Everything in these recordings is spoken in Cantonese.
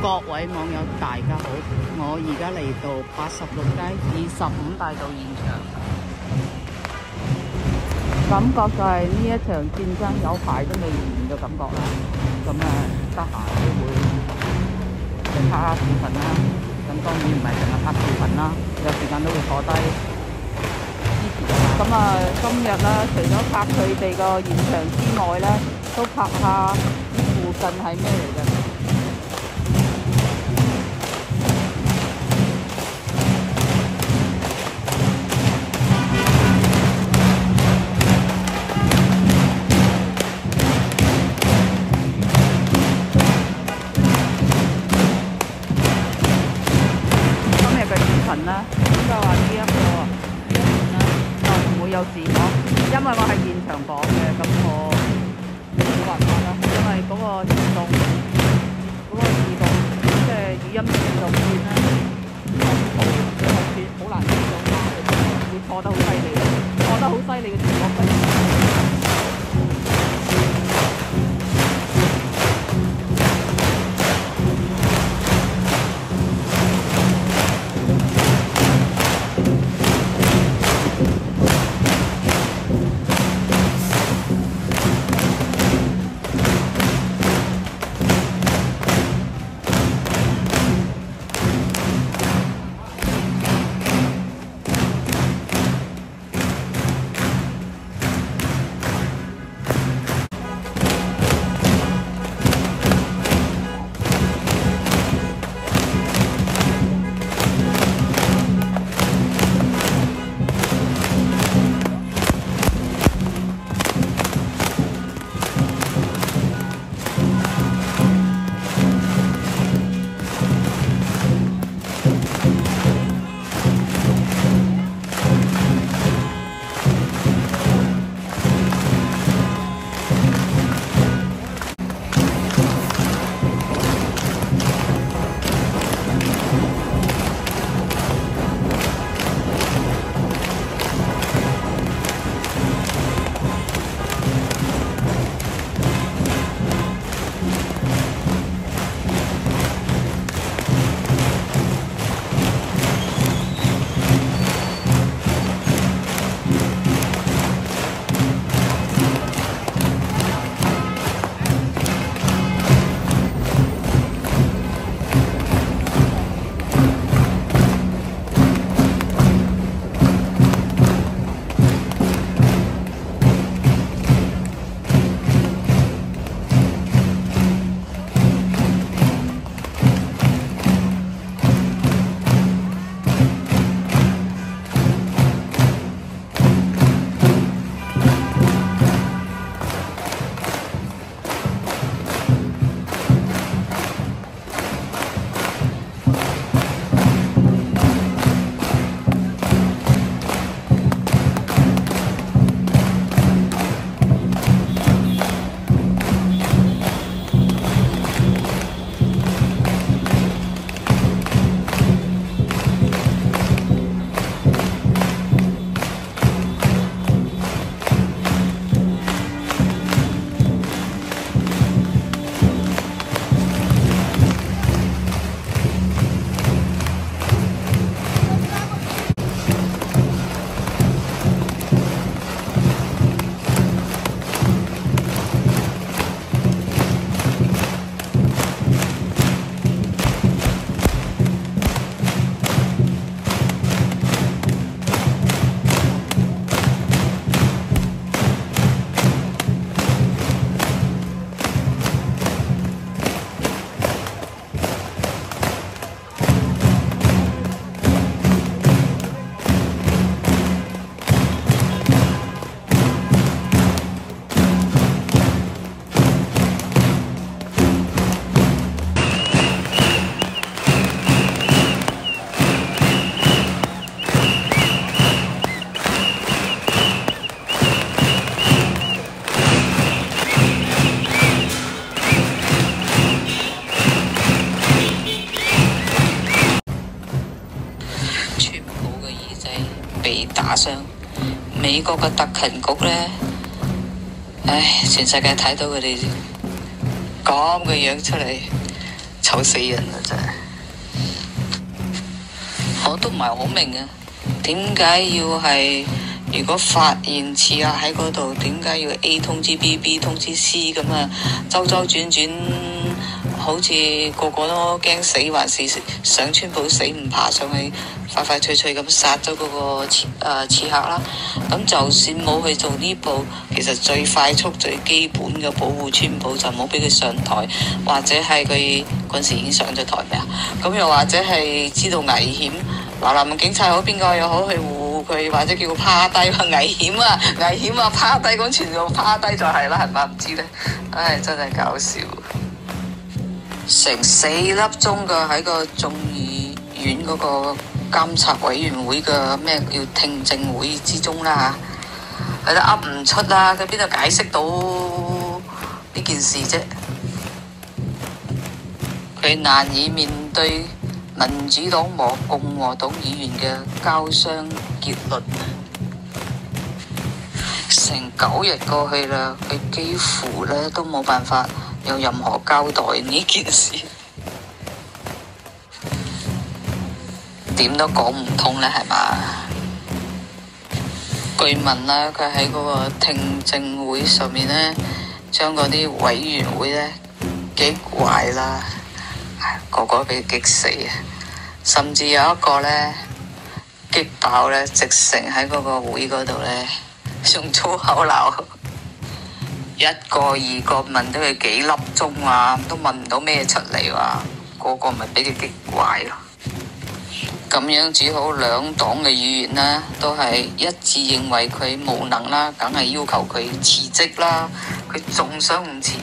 各位網友大家好，我而家嚟到86街25大道現場，感覺就係呢一場戰爭有排都未完嘅感覺啦。咁得閒都會嚟拍下視頻啦。咁當然唔係淨係拍視頻啦，有時間都會坐低支持下。今日咧，除咗拍佢哋個現場之外咧，都拍下附近係咩嚟嘅。應該話呢一段咧就唔會有字幕，因為我係現場講嘅，咁我冇辦法啦，因為嗰個自動即係語音自動轉咧，好難自動化嘅，會錯得好犀利，錯得好犀利嘅字幕打傷。美國嘅特勤局呢，唉，全世界睇到佢哋咁嘅樣出嚟， 醜死人啦真係。我都唔係好明啊，點解要係如果發現刺客喺嗰度，點解要 A 通知 B、B 通知 C 咁啊？周周轉轉，好似個個都驚死，還是想穿煲死唔爬上去，快快脆脆咁殺咗嗰個刺客啦。咁就算冇去做呢步，其實最快速最基本嘅保護川普就冇俾佢上台，或者係佢嗰陣時已經上咗台咩啊？咁又或者係知道危險，嗱警察好邊個又好去護佢，或者叫佢趴低，危險啊危險啊，趴低咁全部趴低就係啦，係咪唔知咧？唉，真係搞笑，成4粒鐘嘅喺個眾議院嗰個監察委員會嘅咩叫聽證會之中啦嚇，佢都噏唔出啦，佢邊度解釋到呢件事啫？佢難以面對民主黨和共和黨議員嘅交相結論。成9日過去啦，佢幾乎咧都冇辦法有任何交代呢件事，點都講唔通咧，係嘛？據聞啦，佢喺嗰個聽證會上面咧，將嗰啲委員會咧擊壞啦，個個俾佢擊死啊！甚至有一個咧擊爆咧，直成喺嗰個會嗰度咧用粗口鬧，一個二個問咗佢幾粒鐘啊，都問唔到咩出嚟話，個個咪俾佢擊壞咯。咁樣只好兩黨嘅議員呢，都係一致認為佢無能啦，梗係要求佢辭職啦。佢仲想唔辭？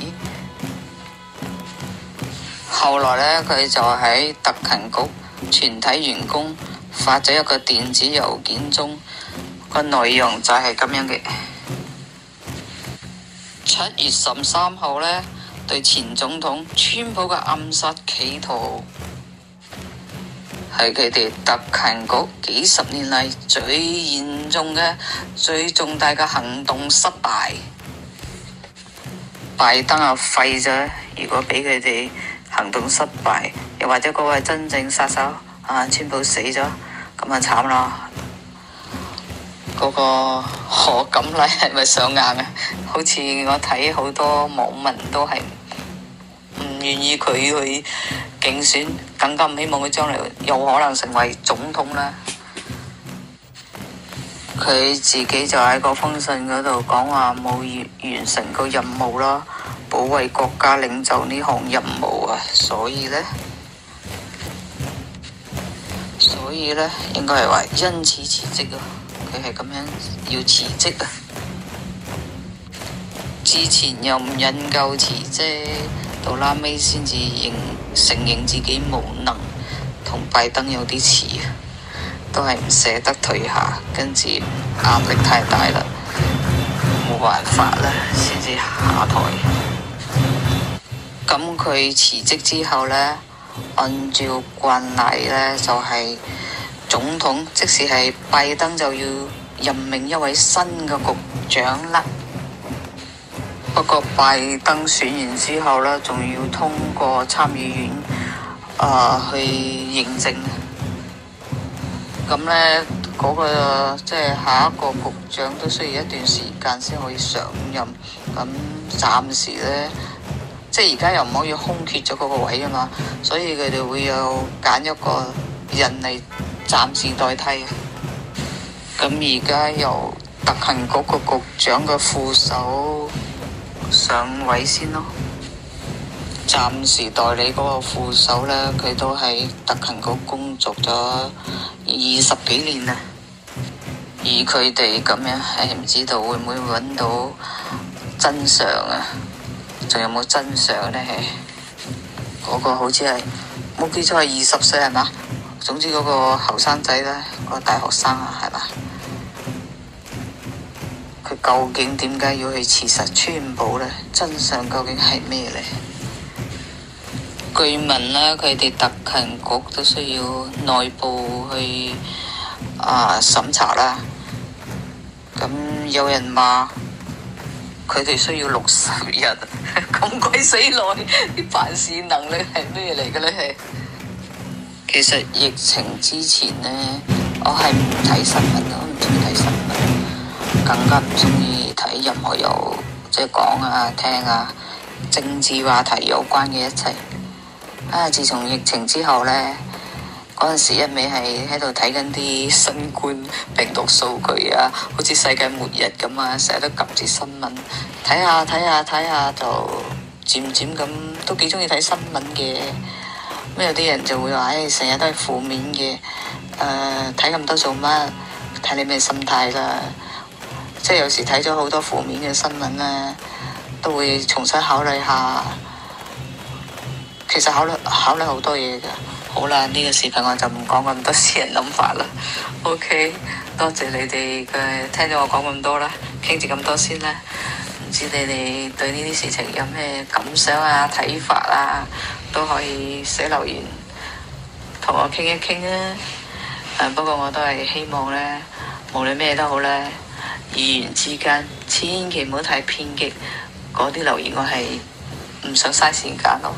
後來呢，佢就喺特勤局全體員工發咗一個電子郵件中，個內容就係咁樣嘅。7月13號呢，對前總統川普嘅暗殺企圖，係佢哋特勤局幾十年嚟最嚴重嘅、最重大嘅行動失敗。拜登啊廢咗，如果俾佢哋行動失敗，又或者嗰個係真正殺手川普死咗，咁啊慘啦！嗰個賀錦麗係咪上硬啊？好似我睇好多網民都係唔願意佢去競選，更加唔希望佢將來有可能成為總統啦。佢自己就喺個封信嗰度講話冇完成個任務啦，保衛國家領袖呢項任務啊，所以呢，應該係話因此辭職啊。佢係咁樣要辭職啊！之前又唔引咎辭職，到拉尾先至承認自己無能，同拜登有啲似啊，都係唔捨得退下，跟住壓力太大啦，冇辦法啦，先至下台。咁佢辭職之後呢，按照慣例呢，就係總統，即使係拜登就要任命一位新嘅局長啦。不過拜登選完之後呢，仲要通過參議院去認證。咁呢，嗰個即係下一個局長都需要一段時間先可以上任。咁暫時呢，即係而家又唔可以空缺咗嗰個位啊嘛，所以佢哋會有揀一個人嚟暫時代替。咁而家由特勤局個局長嘅副手上位先咯。暫時代理嗰個副手呢，佢都喺特勤局工作咗20幾年啦。而佢哋咁樣係唔知道會唔會揾到真相啊？仲有冇真相呢？嗰個好似係冇記錯係20歲係嘛？總之嗰個後生仔呢，個大學生啊係嘛？佢究竟點解要去刺殺川普呢？真相究竟係咩呢？據聞呢，佢哋特勤局都需要內部去審查啦。咁有人話佢哋需要60日，咁鬼死耐，啲辦事能力係咩嚟嘅咧？係其實疫情之前呢，我係唔睇新聞，我唔中意睇新聞，更加唔中意睇任何有即係講啊、聽啊、政治話題有關嘅一切。自從疫情之後呢，嗰陣時一味係喺度睇緊啲新冠病毒數據啊，好似世界末日咁啊，成日都及住新聞，睇下就漸漸咁都幾中意睇新聞嘅。咁有啲人就會話，成日都係負面嘅，睇咁多做乜？睇你咩心態啦。即係有時睇咗好多負面嘅新聞咧，都會重新考慮下。其實考慮好多嘢㗎。好啦，呢個視頻我就唔講咁多私人諗法啦。OK， 多謝你哋嘅聽咗我講咁多啦，傾住咁多先啦。唔知你哋對呢啲事情有咩感想啊、睇法啊，都可以寫留言同我傾一傾啊。不過我都係希望呢，無論咩都好呢，議員之間千祈唔好太偏激，嗰啲留言我係唔想嘥時間咯。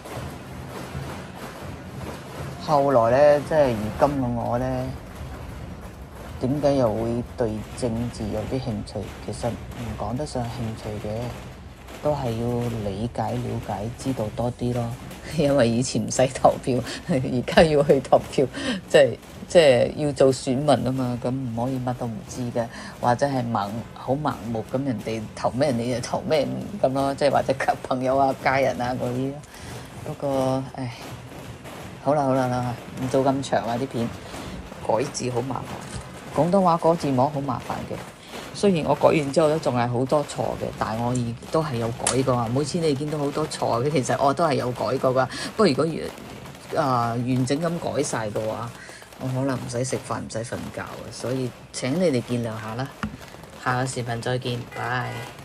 後來呢，即係如今嘅我呢，點解又會對政治有啲興趣？其實唔講得上興趣嘅，都係要理解、了解、知道多啲咯。因為以前唔使投票，而家要去投票，即係要做選民啊嘛，咁唔可以乜都唔知嘅，或者係好盲目咁，人哋投咩你就投咩咁咯，即係或者朋友啊、家人啊嗰啲。不過唉。好啦，唔做咁長啊啲片，改字好麻煩，廣東話改字幕好麻煩嘅。雖然我改完之後都仲係好多錯嘅，但係我亦都係有改過啊。每次你見到好多錯嘅，其實我都係有改過噶。不過如果完整咁改晒嘅話，我可能唔使食飯，唔使瞓覺啊。所以請你哋見諒下啦。下個視頻再見，拜。